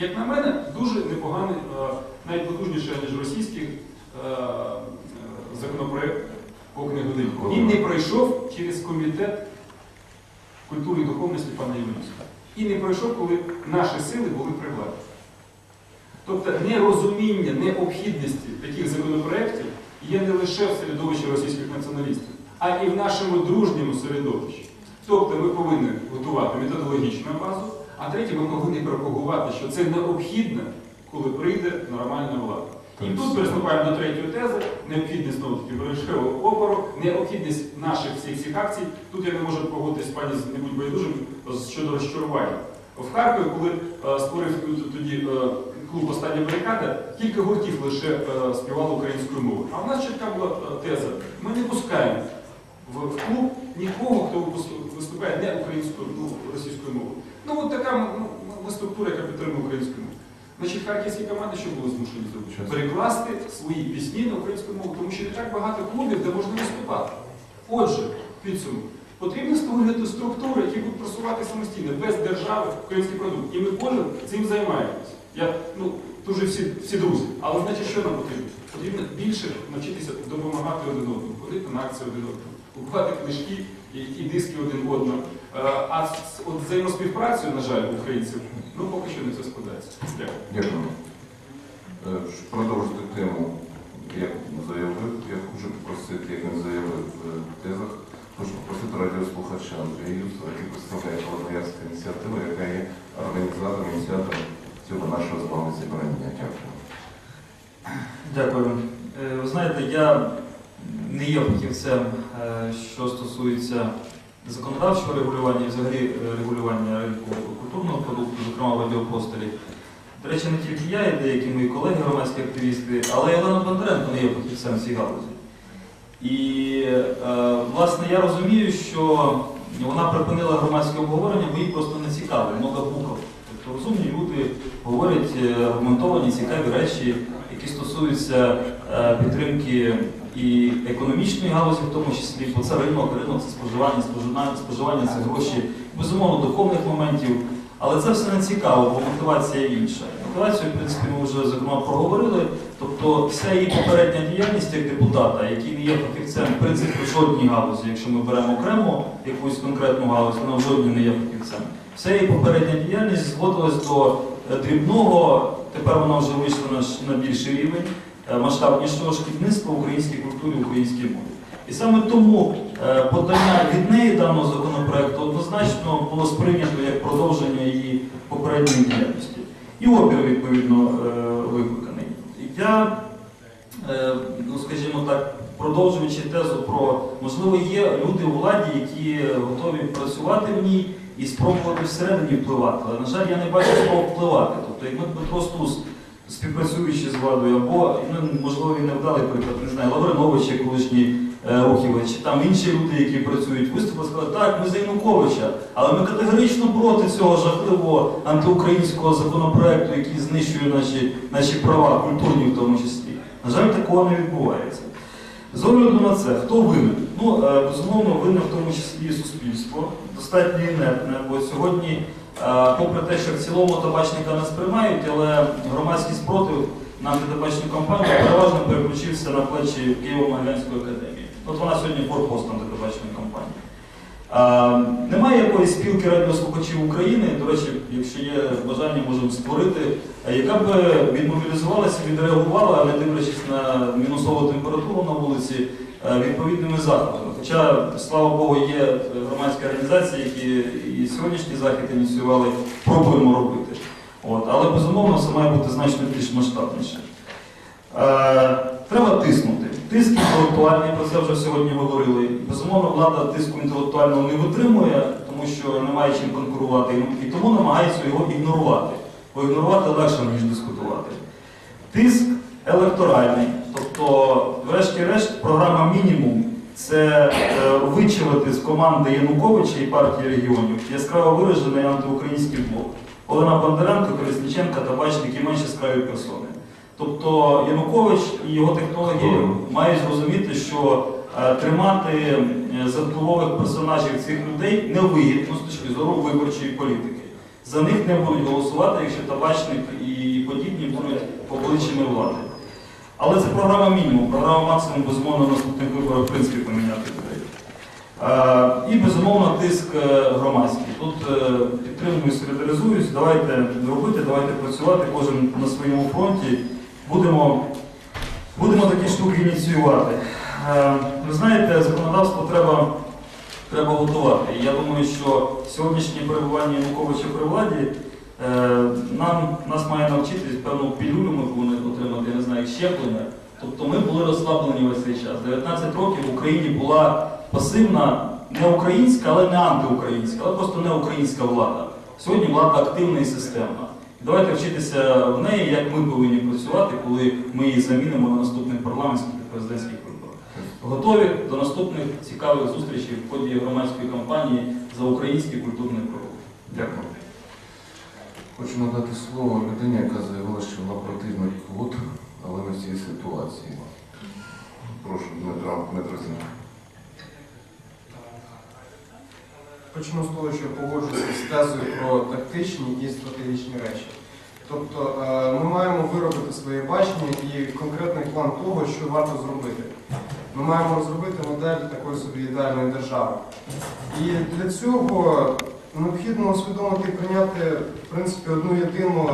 Як на мене, дуже непоганий, навіть потужніший, ніж російський законопроект по книгодивству. Він не пройшов через комітет культури і духовності пана Іванівського. І не пройшов, коли наші сили були при владі. Тобто нерозуміння необхідності таких законопроєктів є не лише в середовищі російських націоналістів, а і в нашому дружньому середовищі. Тобто ми повинні готувати методологічну базу, а третє, ми повинні пропагувати, що це необхідно, коли прийде нормальна влада. І тут приступаємо до третьої тези, необхідність знову-таки бережливого опору, необхідність наших всіх цих акцій. Тут я не можу погодитися з пані не будь байдужим щодо розчарування. В Харкові, коли створив тоді клуб «Остання барикада», кілька гуртів лише співало українською мовою. А в нас чітка була теза. Ми не пускаємо в клуб нікого, хто виступає не українською, російською мовою. Ну от така структура, яка підтримує українську мову. Значить, харківські команди що були змушені зробити? Перекласти свої пісні на українську мову, тому що не так багато клубів, де можна виступати. Отже, підсумок. Потрібно створювати структури, які будуть просувати самостійно, без держави, український продукт. І ми кожен цим займаємося. Тут же всі друзі. Але значить, що нам потрібно? Потрібно більше навчитися допомагати один одному, ходити на акції один одному, купувати книжки і диски один одному. А от взаємоспівпрацю, на жаль, українців, поки що не все складається. Дякую. Дякую. Щоб продовжити тему, як заявив, я хочу попросити, як він заявив в тезах, хочу попросити радіослухача Андрія Юсова, який представляє Холодноярську ініціативу, яка є організатором, ініціатором цього нашого з вами зібрання. Дякую. Дякую. Ви знаєте, я не є фахівцем, що стосується законодавчого регулювання і взагалі регулювання ринку культурного продукту, зокрема в радіопросторі. До речі, не тільки я і деякі мої колеги, громадські активісти, але і Олена Бондаренко не є фахівцем в цій галузі. І, власне, я розумію, що вона припинила громадське обговорення, бо їй просто не цікаво, много букв. Тобто розумні люди говорять аргументовані, цікаві речі, які стосуються підтримки і економічної галузі, в тому числі, бо це ринок це споживання це гроші, безумовно, духовних моментів. Але це все не цікаво, бо мотивація інша. Мотивацію, в принципі, ми вже, зокрема, проговорили. Тобто, вся її попередня діяльність як депутата, який не є фахівцем, в принципі, в жодній галузі, якщо ми беремо окремо якусь конкретну галузь, вона в жодній не є фахівцем. Вся її попередня діяльність зводилась до дрібного, тепер вона вже вийшла на більший рівень, масштабнішого шкідництва українській культурі, українській мові. І саме тому подання від неї даного законопроекту однозначно було сприйнято як продовження її попередньої діяльності. І опір, відповідно, викликаний. Я, скажімо так, продовжуючи тезу про, можливо, є люди у владі, які готові працювати в ній і спробувати всередині впливати. Але, на жаль, я не бачу спроб впливати. Тобто, як Дмитро Стус, співпрацюючи з владою, або, можливо, він невдалий приклад, не знаю, Лавринович, колишній Рухівець, чи там інші люди, які працюють, виступили, сказали, так, ми за Януковича, але ми категорично проти цього жахливого антиукраїнського законопроекту, який знищує наші права, культурні в тому числі. На жаль, такого не відбувається. З огляду на це, хто винен? Безумовно, винне в тому числі і суспільство, достатньо інертне, бо сьогодні, попри те, що в цілому табачника не сприймають, але громадський спротив на антитабачну кампанію переважно переключився на плечі Києво-Могилянської академії. От вона сьогодні форпост антитабачної кампанії. Немає якоїсь спілки радіослухачів України, до речі, якщо є бажання, можемо створити, яка б відмобілізувалася, відреагувала, не дивлячись на мінусову температуру на вулиці, відповідними заходами. Хоча, слава Богу, є громадські організації, які і сьогоднішній захід ініціювали, пробуємо робити. Але, безумовно, все має бути значно більш масштабніше. Треба тиснути. Тиск інтелектуальний, про це вже сьогодні говорили. Безумовно, влада тиску інтелектуального не витримує, тому що немає чим конкурувати, і тому намагається його ігнорувати. Бо ігнорувати легше, ніж дискутувати. Тиск електоральний. Тобто, врешті-решт, програма «Мінімум» – це вичавити з команди Януковича і партії регіонів яскраво виражений антиукраїнський блок. Олена Бондаренко, Колесніченка, Табачник і менш яскраві персони. Тобто Янукович і його технології мають зрозуміти, що тримати за впливових персонажів цих людей невигідно з точки зору виборчої політики. За них не будуть голосувати, якщо табачник і подібні будуть обличчями влади. Але це програма мінімум, програма максимум, безумовно, на наступних виборах в принципі поміняти людей. І, безумовно, тиск громадський. Тут підтримую, солідаризуюсь, давайте робити, давайте працювати, кожен на своєму фронті. Будемо такі штуки ініціювати. Ви знаєте, законодавство треба готувати. І я думаю, що сьогоднішнє перебування Януковича при владі нас має навчитись певну пілюлю, ми повинні отримати, я не знаю, як щеплення. Тобто ми були розслаблені весь цей час. 19 років в Україні була пасивна, не українська, але не антиукраїнська, але просто не українська влада. Сьогодні влада активна і системна. Давайте вчитися в неї, як ми повинні працювати, коли ми її замінимо на наступних парламентських і президентських виборах. Готові до наступних цікавих зустрічей в ході громадської кампанії за український культурний пророк. Дякую. Хочу надати слово людині, яка заявила, що вона противна квот, але не в цій ситуації. Прошу, Дмитро Зінько. Почну з того, що погоджуюся з тезою про тактичні і стратегічні речі. Тобто ми маємо виробити своє бачення і конкретний план того, що варто зробити. Ми маємо розробити модель такої собі ідеальної держави. І для цього необхідно усвідомити і прийняти, в принципі, одну єдину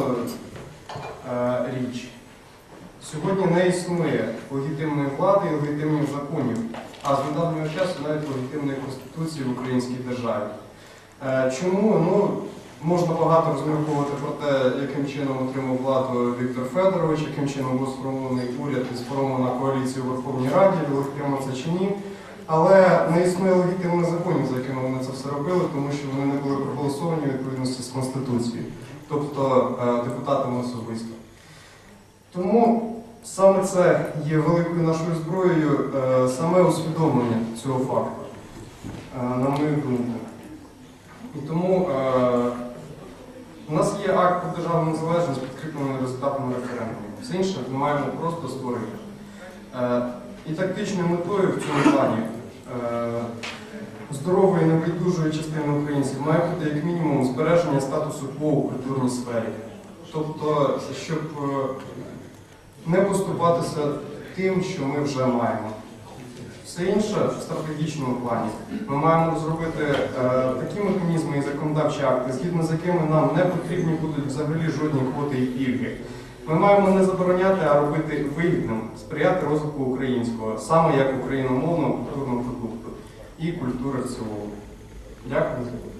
річ. Сьогодні не існує легітимної влади і легітимних законів, а з недавнього часу навіть легітимної конституції в українській державі. Чому? Ну, можна багато розмірковувати про те, яким чином отримав владу Віктор Федорович, яким чином був сформований уряд і сформована коаліція у Верховній Раді, легітимно це чи ні. Але не існує легітимних законів, за якими вони це все робили, тому що вони не були проголосовані у відповідності з Конституцією, тобто депутатами особисто. Тому саме це є великою нашою зброєю, саме усвідомлення цього факту, на мою думку. І тому у нас є акт про державну незалежність, підкріплений результатами референдуму. Все інше ми маємо просто створити. І тактичною метою в цьому плані здорової, небайдужої частини українців має бути як мінімум збереження статусу кво у культурній сфері. Тобто, щоб не поступатися тим, що ми вже маємо. Все інше в стратегічному плані. Ми маємо розробити такі механізми і законодавчі акти, згідно з якими нам не потрібні будуть взагалі жодні квоти і пільги. Ми маємо не забороняти, а робити вигідним, сприяти розвитку українського, саме як україномовного культурного продукту і культури в цілому. Дякую.